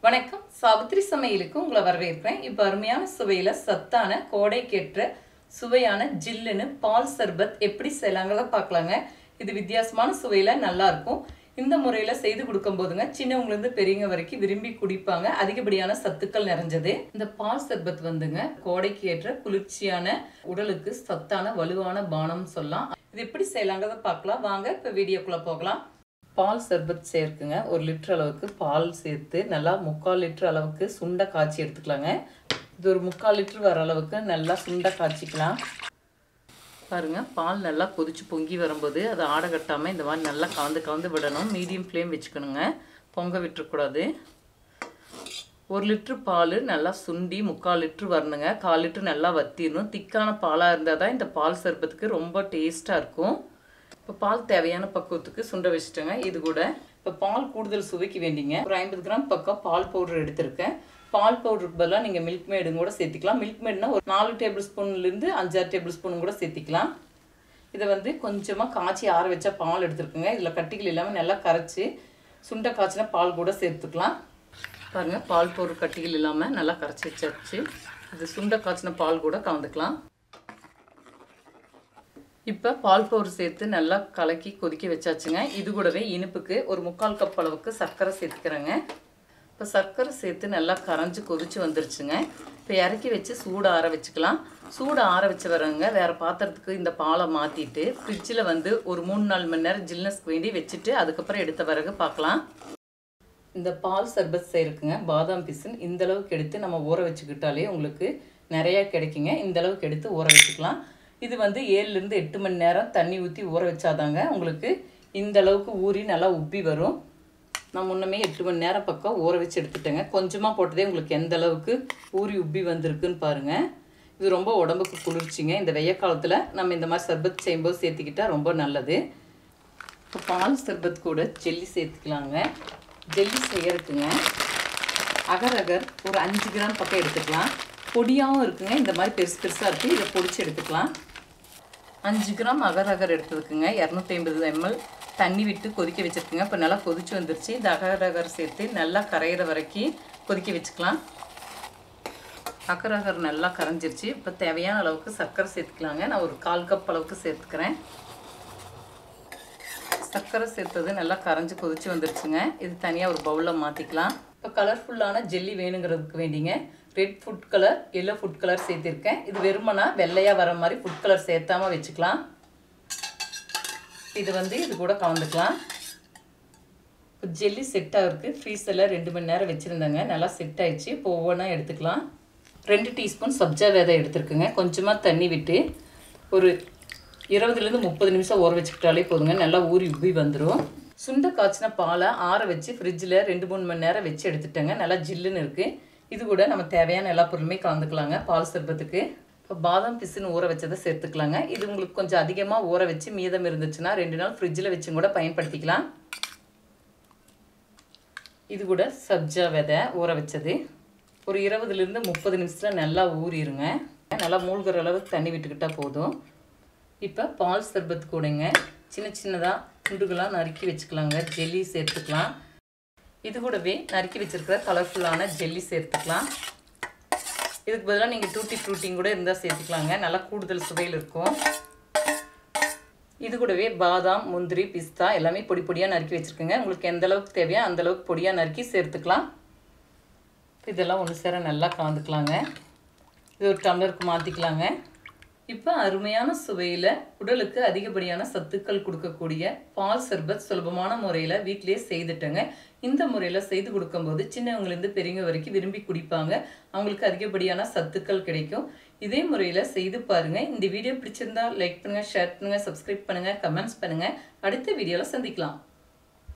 வணக்கம். சாவித்திரி சமையலுக்கு உங்களை வரவேற்கிறேன். இப்போ அருமையான சுவையில் சத்தான கோடைக்கேற்ற சுவையான ஜில்லுன்னு பால் சர்பத் எப்படி செய்யலாங்கிறத பார்க்கலாங்க. இது வித்தியாசமான சுவையில் நல்லா இருக்கும். இந்த முறையில் செய்து கொடுக்கும் போதுங்க சின்னவங்கலேருந்து பெரியவங்க வரைக்கும் விரும்பி குடிப்பாங்க. அதிகப்படியான சத்துக்கள் நிறைஞ்சது இந்த பால் சர்பத் வந்துங்க கோடைக்கு ஏற்ற குளிர்ச்சியான உடலுக்கு சத்தான வலுவான பானம் சொல்லலாம். இது எப்படி செய்யலாங்கிறத பார்க்கலாம் வாங்க. இப்போ வீடியோக்குள்ளே போகலாம். பால் சர்பத் சேர்க்குங்க. 1 லிட்டர் அளவுக்கு பால் சேர்த்து நல்லா 3/4 லிட்டர் அளவுக்கு சுண்டை காய்ச்சி எடுத்துக்கலாங்க. இது ஒரு 3/4 லிட்டர் வர அளவுக்கு நல்லா சுண்டை காய்ச்சிக்கலாம். பாருங்கள், பால் நல்லா கொதிச்சு பொங்கி வரும்போது அதை ஆட கட்டாமல் இந்த மாதிரி நல்லா கலந்து விடணும். மீடியம் ஃப்ளேம் வச்சுக்கணுங்க, பொங்க விட்டுறக்கூடாது. 1 லிட்டர் பால் நல்லா சுண்டி 3/4 லிட்டர் வரணுங்க. 1/4 லிட்டர் நல்லா வற்றிடணும். திக்கான பாலாக இருந்தால் தான் இந்த பால் சர்பத்துக்கு ரொம்ப டேஸ்ட்டாக இருக்கும். இப்போ பால் தேவையான பக்குவத்துக்கு சுண்ட வச்சுட்டேங்க. இது கூட இப்போ பால் கூடுதல் சுவைக்கு வேண்டிங்க ஒரு 50 கிராம் பக்கம் பால் பவுடர் எடுத்திருக்கேன். பால் பவுடருக்கு பதிலாக நீங்கள் மில்க் மேடும் கூட சேர்த்திக்கலாம். மில்க் மேடுனா ஒரு 4 டேபிள் ஸ்பூன்லேருந்து 5-6 டேபிள் ஸ்பூன் கூட சேர்த்திக்கலாம். இதை வந்து கொஞ்சமாக காய்ச்சி ஆற வச்சா பால் எடுத்துருக்குங்க. இதில் கட்டிகள் இல்லாமல் நல்லா கரைச்சி சுண்டை காய்ச்சினா பால் கூட சேர்த்துக்கலாம். பாருங்கள், பால் பவுடர் கட்டிகள் இல்லாமல் நல்லா கரைச்சி வச்சாச்சு. இது சுண்டை காய்ச்சின பால் கூட கலந்துக்கலாம். இப்போ பால் பவுடர் சேர்த்து நல்லா கலக்கி கொதிக்க வச்சாச்சுங்க. இது கூடவே இனிப்புக்கு ஒரு 3/4 கப் அளவுக்கு சர்க்கரை சேர்த்துக்கிறேங்க. இப்போ சர்க்கரை சேர்த்து நல்லா கரைஞ்சி கொதிச்சு வந்துருச்சுங்க. இப்போ இறக்கி வச்சு சூடு ஆற வச்சுக்கலாம். சூடு ஆற வச்சு வரங்க வேறு பாத்திரத்துக்கு இந்த பாலை மாற்றிட்டு ஃப்ரிட்ஜில் வந்து ஒரு 3-4 மணி நேரம் ஜில்னஸ்க்கு வேண்டி வச்சுட்டு அதுக்கப்புறம் எடுத்த பிறகு பார்க்கலாம். இந்த பால் சர்பத் செய்யறதுக்குங்க பாதாம் பிசின் இந்தளவுக்கு எடுத்து நம்ம ஊற வச்சுக்கிட்டாலே உங்களுக்கு நிறையா கிடைக்குங்க. இந்தளவுக்கு எடுத்து ஊற வச்சுக்கலாம். இது வந்து 7லேருந்து 8 மணி நேரம் தண்ணி ஊற்றி ஊற வச்சாதாங்க உங்களுக்கு இந்த அளவுக்கு ஊறி நல்லா உப்பி வரும். நான் முன்னமே 8 மணி நேரம் பக்கம் ஊற வச்சு எடுத்துட்டேங்க. கொஞ்சமாக போட்டதே உங்களுக்கு எந்த அளவுக்கு ஊறி உப்பி வந்திருக்குன்னு பாருங்கள். இது ரொம்ப உடம்புக்கு குளிர்ச்சிங்க. இந்த வெய்ய காலத்தில் நம்ம இந்த மாதிரி சர்பத் செய்யும்போது சேர்த்துக்கிட்டால் ரொம்ப நல்லது. இப்போ பால் சர்பத் கூட ஜெல்லி சேர்த்துக்கலாங்க. ஜெல்லி செய்யறதுக்குங்க அகர் ஒரு 5 கிராம் பக்கம் எடுத்துக்கலாம். பொடியாகவும் இருக்குங்க. இந்த மாதிரி பெருசாக இருக்குது. இதை பொடிச்சு எடுத்துக்கலாம். 5 கிராம் அகர் எடுத்துக்குங்க. 250 ml தண்ணி விட்டு கொதிக்க வச்சுருக்குங்க. இப்போ நல்லா கொதிச்சு வந்துருச்சு. இந்த அகர் சேர்த்து நல்லா கரையிற வரைக்கும் கொதிக்க வச்சுக்கலாம். அகர் நல்லா கரைஞ்சிருச்சு. இப்போ தேவையான அளவுக்கு சர்க்கரை சேர்த்துக்கலாங்க. நான் ஒரு 1/4 கப் அளவுக்கு சேர்த்துக்கிறேன். சர்க்கரை சேர்த்தது நல்லா கரைஞ்சி கொதிச்சு வந்துருச்சுங்க. இது தனியாக ஒரு பவுலில் மாற்றிக்கலாம். இப்போ கலர்ஃபுல்லான ஜெல்லி வேணுங்கிறதுக்கு வேண்டிங்க red food colour, yellow food colour சேர்த்திருக்கேன். இது வெறுமனா வெள்ளையாக வர மாதிரி ஃபுட் கலர் சேர்த்தாமல் வச்சுக்கலாம். இது வந்து இது கூட கலந்துக்கலாம். இப்போ ஜெல்லி செட் ஆகிருக்கு. ஃப்ரீஸில் 2 மணி நேரம் வச்சுருந்தேங்க. நல்லா செட் ஆகிடுச்சு. இப்போ ஒவ்வொன்றா எடுத்துக்கலாம். 2 டீஸ்பூன் சப்ஜா விதை எடுத்துருக்குங்க. கொஞ்சமாக தண்ணி விட்டு ஒரு 20லேருந்து 30 நிமிஷம் ஊற வச்சுக்கிட்டாலே போதுங்க. நல்லா ஊறி உப்பி வந்துடும். சுண்டை காய்ச்சின பாலை ஆற வச்சு ஃப்ரிட்ஜில் 2-3 மணி நேரம் வச்சு எடுத்துட்டேங்க. நல்லா ஜில்லுன்னு இருக்குது. இது கூட நம்ம தேவையான எல்லா பொருளுமே கலந்துக்கலாங்க பால் சர்பத்துக்கு. இப்போ பாதாம் பிசின்னு ஊற வச்சதை சேர்த்துக்கலாங்க. இது உங்களுக்கு கொஞ்சம் அதிகமாக ஊற வச்சு மீதம் இருந்துச்சுன்னா 2 நாள் ஃப்ரிட்ஜில் வச்சும் கூட பயன்படுத்திக்கலாம். இது கூட சப்ஜா விதை ஊற வச்சது ஒரு 20லேருந்து 30 நிமிஷத்தில் நல்லா ஊறிடுங்க. நல்லா மூழ்கிற அளவுக்கு தண்ணி விட்டுக்கிட்டால் போதும். இப்போ பால் சர்பத் கூடங்க சின்னதாக துண்டுகளாக நறுக்கி வச்சுக்கலாங்க. ஜெல்லி சேர்த்துக்கலாம். இது கூடவே நறுக்கி வச்சுருக்கிற கலர்ஃபுல்லான ஜெல்லி சேர்த்துக்கலாம். இதுக்கு பதிலாக நீங்கள் டூட்டி ஃப்ரூட்டிங் கூட இருந்தால் சேர்த்துக்கலாங்க. நல்லா கூடுதல் சுவையில் இருக்கும். இது கூடவே பாதாம், முந்திரி, பிஸ்தா எல்லாமே பொடியாக நறுக்கி வச்சுருக்குங்க. உங்களுக்கு எந்த அளவுக்கு தேவையோ அந்தளவுக்கு பொடியாக நறுக்கி சேர்த்துக்கலாம். இதெல்லாம் ஒன்று சேர நல்லா கலந்துக்கலாங்க. இது ஒரு டம்ளருக்கு மாற்றிக்கலாங்க. இப்போ அருமையான சுவையில் உடலுக்கு அதிகப்படியான சத்துக்கள் கொடுக்கக்கூடிய பால் சர்பத் சுலபமான முறையில் வீட்டிலே செய்துட்டேங்க. இந்த முறையில் செய்து கொடுக்கும்போது சின்னவங்கலேருந்து பெரியவங்க வரைக்கும் விரும்பி குடிப்பாங்க. அவங்களுக்கு அதிகப்படியான சத்துக்கள் கிடைக்கும். இதே முறையில் செய்து பாருங்கள். இந்த வீடியோ பிடிச்சிருந்தா லைக் பண்ணுங்கள், ஷேர் பண்ணுங்கள், சப்ஸ்கிரைப் பண்ணுங்கள், கமெண்ட்ஸ் பண்ணுங்கள். அடுத்த வீடியோவில் சந்திக்கலாம்.